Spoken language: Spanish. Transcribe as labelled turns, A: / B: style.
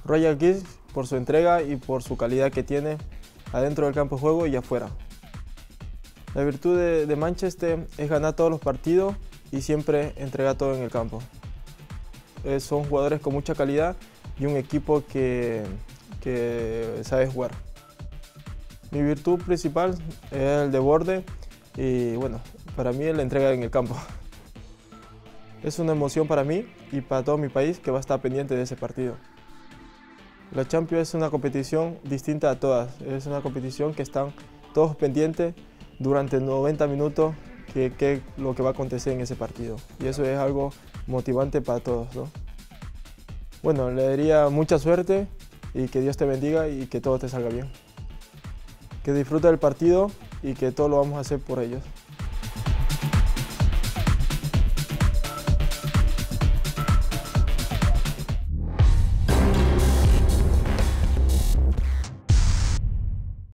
A: Royal Kids por su entrega y por su calidad que tiene adentro del campo de juego y afuera. La virtud de Manchester es ganar todos los partidos y siempre entregar todo en el campo. Son jugadores con mucha calidad y un equipo que sabe jugar. Mi virtud principal es el desborde y bueno, para mí es la entrega en el campo. Es una emoción para mí y para todo mi país que va a estar pendiente de ese partido. La Champions es una competición distinta a todas, es una competición que están todos pendientes durante 90 minutos que es lo que va a acontecer en ese partido. Y eso es algo motivante para todos, ¿no? Bueno, le daría mucha suerte y que Dios te bendiga y que todo te salga bien. Que disfrute del partido y que todo lo vamos a hacer por ellos.